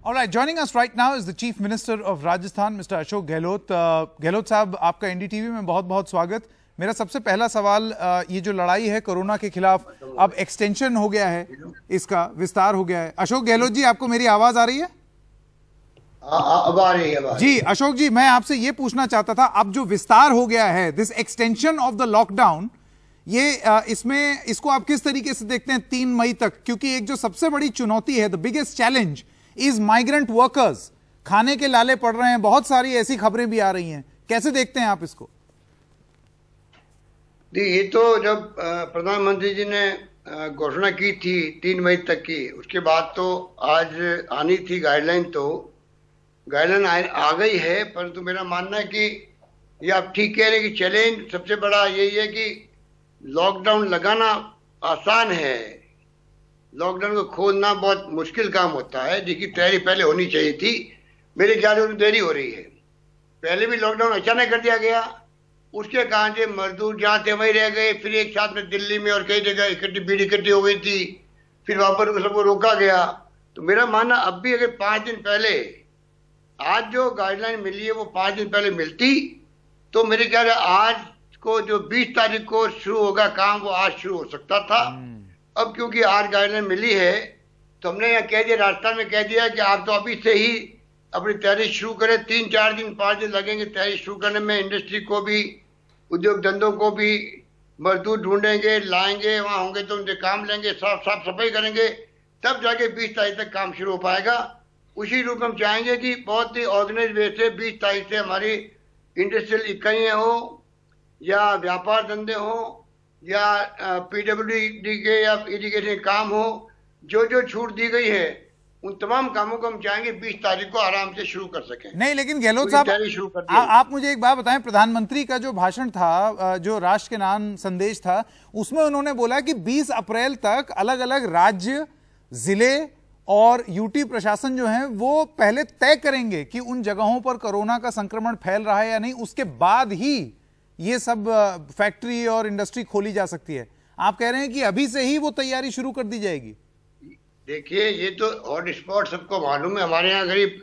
All right, joining us right now is the Chief Minister of Rajasthan, Mr. Ashok Gehlot. Gehlot साहब, आपका NDTV में बहुत-बहुत स्वागत। मेरा सबसे पहला सवाल, ये जो लड़ाई है कोरोना के खिलाफ, अब एक्सटेंशन हो गया है, इसका विस्तार हो गया है। अशोक गहलोत जी, आपको मेरी आवाज आ रही है? अब आ रही है। जी अशोक जी, मैं आपसे ये पूछना चाहता था, अब जो विस्तार हो गया है, this extension of the lockdown, ये इसको आप किस तरीके से देखते हैं 3 मई तक? क्योंकि एक जो सबसे बड़ी चुनौती है, the biggest challenge is migrant workers, खाने के लाले पड़ रहे हैं, बहुत सारी ऐसी खबरें भी आ रही हैं, कैसे देखते हैं आप इसको? ये तो जब प्रधानमंत्री जी ने घोषणा की थी 3 मई तक की, उसके बाद तो आज आनी थी गाइडलाइन, तो गाइडलाइन आ गई है। परंतु मेरा मानना है कि ये आप ठीक कह रहे हैं कि चैलेंज सबसे बड़ा यही है कि लॉकडाउन लगाना आसान है, लॉकडाउन को खोलना बहुत मुश्किल काम होता है, जिसकी तैयारी पहले होनी चाहिए थी। मेरे ख्याल में देरी हो रही है। पहले भी लॉकडाउन अचानक कर दिया गया, उसके कारण से मजदूर जहाँ थे वहीं रह गए, फिर एक साथ में दिल्ली में और कई जगह भीड़ इकट्ठी हो गई थी, फिर वहां पर सबको रोका गया। तो मेरा मानना अब भी अगर 5 दिन पहले, आज जो गाइडलाइन मिली है वो 5 दिन पहले मिलती, तो मेरे ख्याल है आज को जो 20 तारीख को शुरू होगा काम, वो आज शुरू हो सकता था। अब क्योंकि आज गाइडलाइन मिली है, तो हमने यहाँ कह दिया, राजस्थान में कह दिया कि आप तो अभी से ही अपनी तैयारी शुरू करें। 3-4 दिन 5 दिन लगेंगे तैयारी शुरू करने में। इंडस्ट्री को भी, उद्योग धंधों को भी मजदूर ढूंढेंगे, लाएंगे, वहाँ होंगे तो उनसे काम लेंगे, साफ सफाई करेंगे, तब जाके 20 तारीख तक काम शुरू हो पाएगा। उसी रूप में हम चाहेंगे कि बहुत ही ऑर्गेनाइज वे से 20 तारीख से हमारी इंडस्ट्रियल इकाइयाँ हो या व्यापार धंधे हो या PWD के या इरिगेशन काम हो, जो छूट दी गई है उन तमाम कामों को हम चाहेंगे 20 तारीख को आराम से शुरू कर सकें। नहीं, लेकिन गहलोत साहब, आप मुझे एक बात बताएं, प्रधानमंत्री का जो भाषण था, जो राष्ट्र के नाम संदेश था, उसमें उन्होंने बोला कि 20 अप्रैल तक अलग अलग राज्य, जिले और यूटी प्रशासन जो है वो पहले तय करेंगे कि उन जगहों पर कोरोना का संक्रमण फैल रहा है या नहीं, उसके बाद ही ये सब फैक्ट्री और इंडस्ट्री खोली जा सकती है। आप कह रहे हैं कि अभी से ही वो तैयारी शुरू कर दी जाएगी? देखिए, ये तो हॉट स्पॉट सबको मालूम है। हमारे यहाँ करीब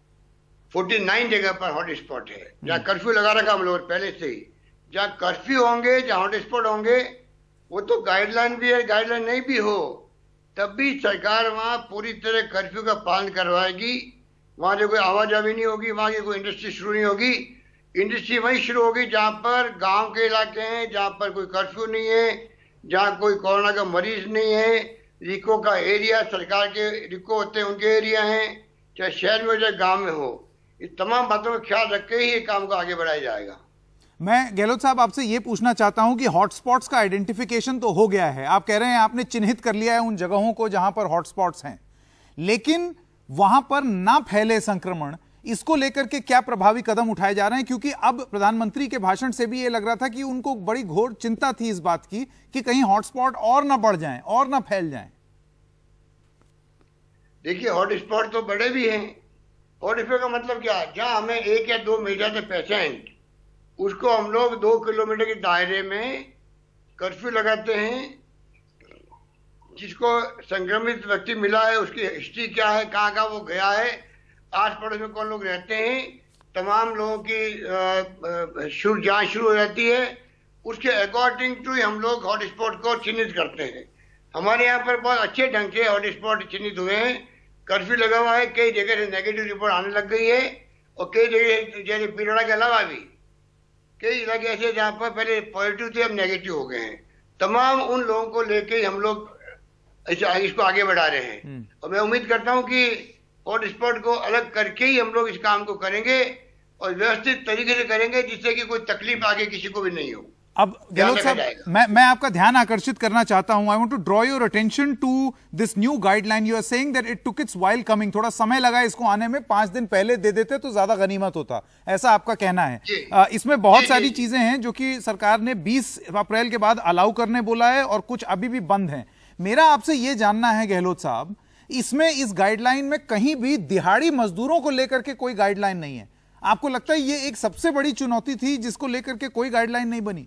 49 जगह पर हॉट स्पॉट है, जहाँ कर्फ्यू लगा रखा हम लोग पहले से ही। जहाँ कर्फ्यू होंगे, जहाँ हॉट स्पॉट होंगे, वो तो गाइडलाइन भी है, गाइडलाइन नहीं भी हो तब भी सरकार वहाँ पूरी तरह कर्फ्यू का पालन करवाएगी। वहाँ जो कोई आवाजाही नहीं होगी, वहाँ की कोई इंडस्ट्री शुरू नहीं होगी। इंडस्ट्री वहीं शुरू होगी जहाँ पर गांव के इलाके हैं, जहाँ पर कोई कर्फ्यू नहीं है, जहाँ कोई कोरोना का मरीज नहीं है। रिको का एरिया, सरकार के रिको होते हैं उनके एरिया हैं, चाहे शहर में हो चाहे गांव में हो। इस तमाम बातों का ख्याल रख के ही ये काम को आगे बढ़ाया जाएगा। मैं गहलोत साहब आपसे ये पूछना चाहता हूं कि हॉटस्पॉट्स का आइडेंटिफिकेशन तो हो गया है, आप कह रहे हैं आपने चिन्हित कर लिया है उन जगहों को जहां पर हॉटस्पॉट्स हैं, लेकिन वहां पर ना फैले संक्रमण, इसको लेकर के क्या प्रभावी कदम उठाए जा रहे हैं? क्योंकि अब प्रधानमंत्री के भाषण से भी ये लग रहा था कि उनको बड़ी घोर चिंता थी इस बात की कि कहीं हॉटस्पॉट और ना बढ़ जाएं और ना फैल जाएं। देखिए, हॉटस्पॉट तो बड़े भी हैं। हॉटस्पॉट का मतलब क्या? जहां हमें 1 या 2 मीटर के पेशेंट, उसको हम लोग 2 किलोमीटर के दायरे में कर्फ्यू लगाते हैं। जिसको संक्रमित व्यक्ति मिला है, उसकी हिस्ट्री क्या है, कहाँ वो गया है, आस पड़ोस में कौन लोग रहते हैं, तमाम लोगों की जांच शुरू हो जाती है। उसके अकॉर्डिंग टू हम लोग हॉटस्पॉट को चिन्हित करते हैं। हमारे यहाँ पर बहुत अच्छे ढंग से हॉटस्पॉट चिन्हित हुए हैं, कर्फ्यू लगा हुआ है, कई जगह से नेगेटिव रिपोर्ट आने लग गई है, और कई जगह जैसे पीड़ाड़ा के अलावा भी कई इलाके ऐसे जहाँ पर पहले पॉजिटिव थे, अब नेगेटिव हो गए हैं। तमाम उन लोगों को लेके हम लोग इसको आगे बढ़ा रहे हैं, और मैं उम्मीद करता हूँ कि हॉटस्पॉट को अलग करके ही हम लोग इस काम को करेंगे और व्यवस्थित तरीके से करेंगे, जिससे कि कोई तकलीफ आगे किसी को भी नहीं हो। अब गहलोत साहब, मैं आपका ध्यान आकर्षित करना चाहता हूं। I want to draw your attention to this new guideline. You are saying that it took its while coming, थोड़ा समय लगा इसको आने में, 5 दिन पहले दे देते तो ज्यादा गनीमत होता, ऐसा आपका कहना है। इसमें बहुत सारी चीजें हैं जो कि सरकार ने 20 अप्रैल के बाद अलाउ करने बोला है और कुछ अभी भी बंद हैं। मेरा आपसे ये जानना है गहलोत साहब, इसमें इस गाइडलाइन में कहीं भी दिहाड़ी मजदूरों को लेकर के कोई गाइडलाइन नहीं है। आपको लगता है ये एक सबसे बड़ी चुनौती थी जिसको लेकर के कोई गाइडलाइन नहीं बनी?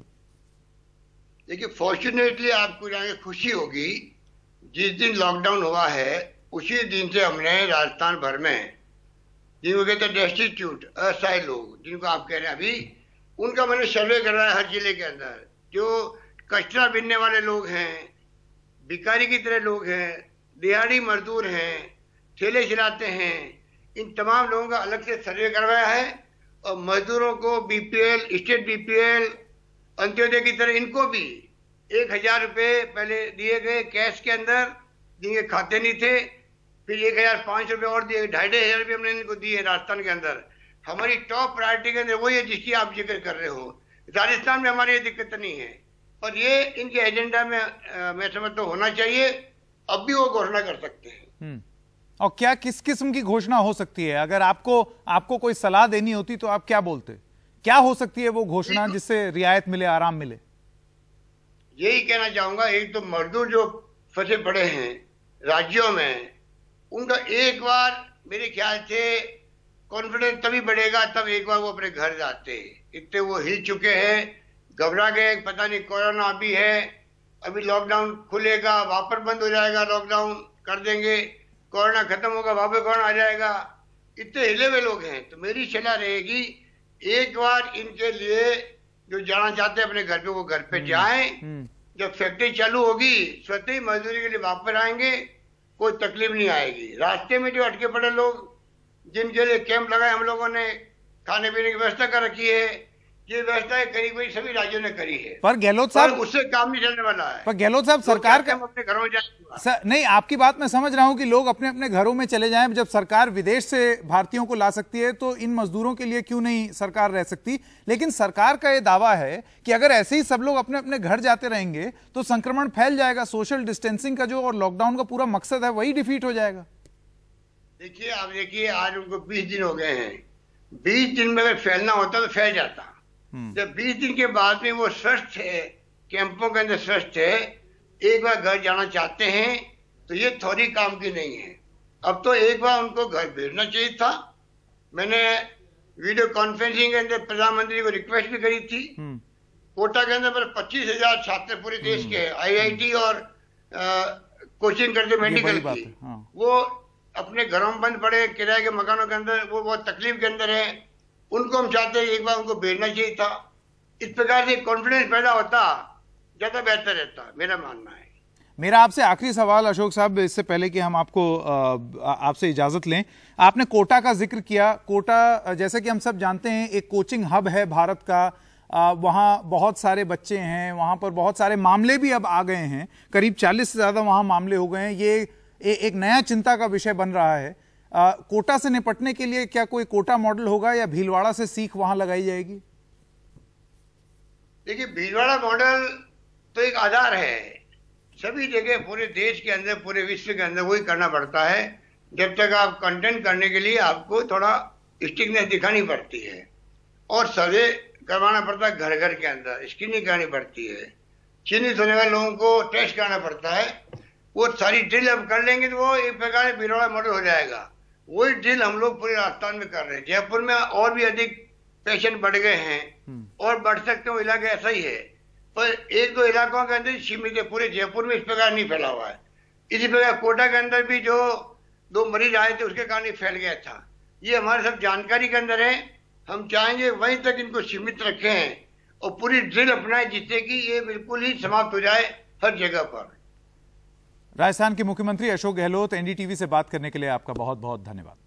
देखिए, फॉर्चुनेटली आपको जाके खुशी होगी, जिस दिन लॉकडाउन हुआ है उसी दिन से हमने राजस्थान भर में जिनको कहते हैं डेस्टिट्यूट, असहाय लोग जिनको आप कह रहे हैं अभी, उनका मैंने सर्वे कराया हर जिले के अंदर। जो कचरा बीनने वाले लोग हैं, भिखारी की तरह लोग हैं, दिहाड़ी मजदूर हैं, ठेले चलाते हैं, इन तमाम लोगों का अलग से सर्वे करवाया है। और मजदूरों को बीपीएल, स्टेट बीपीएल, अंत्योदय की तरह इनको भी 1,000 रुपये पहले दिए गए कैश के अंदर, जिनके खाते नहीं थे। फिर 1,500 रुपये और दिए, 2,500 रुपये हमने इनको दिए राजस्थान के अंदर। हमारी टॉप प्रायोरिटी के अंदर वही है जिसकी आप जिक्र कर रहे हो। राजस्थान में हमारी ये दिक्कत नहीं है, और ये इनके एजेंडा में मैं समझता हूँ होना चाहिए। अब भी वो घोषणा कर सकते हैं। और क्या किस किस्म की घोषणा हो सकती है? अगर आपको कोई सलाह देनी होती तो आप क्या बोलते? क्या हो सकती है वो घोषणा जिससे रियायत मिले, आराम मिले? यही कहना चाहूंगा, एक तो मजदूर जो फंसे पड़े हैं राज्यों में, उनका एक बार मेरे ख्याल से कॉन्फिडेंस तभी बढ़ेगा तब एक बार वो अपने घर जाते। इतने वो हिल चुके हैं, घबरा गए, पता नहीं कोरोना अभी है, अभी लॉकडाउन खुलेगा, वापस बंद हो जाएगा, लॉकडाउन कर देंगे, कोरोना खत्म होगा, वापस कोरोना आ जाएगा। इतने हिले हुए लोग हैं। तो मेरी सलाह रहेगी, एक बार इनके लिए जो जाना चाहते हैं अपने घर पे, वो घर पे जाएं। जब फैक्ट्री चालू होगी स्वतः ही मजदूरी के लिए वापस आएंगे, कोई तकलीफ नहीं आएगी। रास्ते में जो अटके पड़े लोग, जिनके लिए कैंप लगाए हम लोगों ने, खाने पीने की व्यवस्था कर रखी है, ये व्यवस्था करीब सभी राज्यों ने करी है। पर गहलोत साहब, उससे काम नहीं चलने वाला है। पर गहलोत साहब, सरकार का अपने घरों में जाए। नहीं, आपकी बात मैं समझ रहा हूं कि लोग अपने अपने घरों में चले जाएं। जब सरकार विदेश से भारतीयों को ला सकती है तो इन मजदूरों के लिए क्यों नहीं सरकार रह सकती? लेकिन सरकार का यह दावा है कि अगर ऐसे ही सब लोग अपने अपने घर जाते रहेंगे तो संक्रमण फैल जाएगा। सोशल डिस्टेंसिंग का जो और लॉकडाउन का पूरा मकसद है वही डिफीट हो जाएगा। देखिए, आप देखिए, आज उनको 20 दिन हो गए हैं। 20 दिन में अगर फैलना होता तो फैल जाता। जब 20 दिन के बाद में वो स्वस्थ है, कैंपों के अंदर स्वस्थ है, एक बार घर जाना चाहते हैं, तो ये थोड़ी काम की नहीं है। अब तो एक बार उनको घर भेजना चाहिए था। मैंने वीडियो कॉन्फ्रेंसिंग के अंदर प्रधानमंत्री को रिक्वेस्ट भी करी थी। कोटा के अंदर 25,000 छात्र पूरे देश के, IIT और कोचिंग करते मेडिकल की, वो अपने घरों में बंद पड़े, किराए के मकानों के अंदर, वो बहुत तकलीफ के अंदर है। उनको हम चाहते हैं एक बार उनको भेजना चाहिए था। इस प्रकार से कॉन्फिडेंस पैदा होता, ज्यादा बेहतर रहता, मेरा मानना है। मेरा आपसे आखिरी सवाल अशोक साहब, इससे पहले कि हम आपसे इजाजत लें, आपने कोटा का जिक्र किया। कोटा, जैसे कि हम सब जानते हैं, एक कोचिंग हब है भारत का। वहाँ बहुत सारे बच्चे हैं, वहाँ पर बहुत सारे मामले भी अब आ गए हैं, करीब 40 से ज्यादा वहाँ मामले हो गए हैं। ये एक नया चिंता का विषय बन रहा है। कोटा से निपटने के लिए क्या कोई कोटा मॉडल होगा या भीलवाड़ा से सीख वहां लगाई जाएगी? देखिए, भीलवाड़ा मॉडल तो एक आधार है। सभी जगह पूरे देश के अंदर, पूरे विश्व के अंदर वही करना पड़ता है। जब तक आप कंटेंट करने के लिए आपको थोड़ा स्टिकनेस दिखानी पड़ती है, और सर्वे करवाना पड़ता है घर घर के अंदर, स्क्रीनिंग करनी पड़ती है, चिन्हित होने वाले लोगों को टेस्ट करना पड़ता है। वो सारी ड्रिल अब कर लेंगे तो वो एक प्रकार से भीलवाड़ा मॉडल हो जाएगा। वही ड्रिल हम लोग पूरे राजस्थान में कर रहे हैं। जयपुर में और भी अधिक पेशेंट बढ़ गए हैं और बढ़ सकते हैं, वो इलाके ऐसा ही है, पर एक दो इलाकों के अंदर सीमित है। पूरे जयपुर में इस प्रकार नहीं फैला हुआ है। इसी प्रकार कोटा के अंदर भी जो 2 मरीज आए थे उसके कारण ही फैल गया था। ये हमारे सब जानकारी के अंदर है। हम चाहेंगे वहीं तक इनको सीमित रखें और पूरी ड्रिल अपनाएं, जिससे कि ये बिल्कुल ही समाप्त हो जाए हर जगह पर। राजस्थान के मुख्यमंत्री अशोक गहलोत, NDTV से बात करने के लिए आपका बहुत बहुत धन्यवाद।